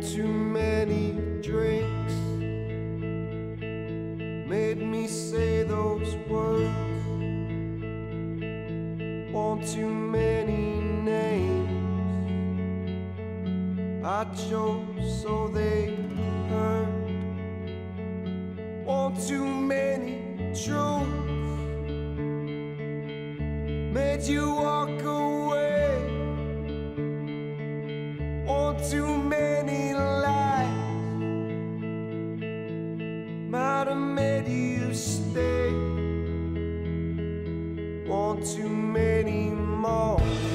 Want too many drinks made me say those words. Want too many names I chose so they hurt. Want too many truths made you walk away. Want too many lies might have made you stay. Want too many more.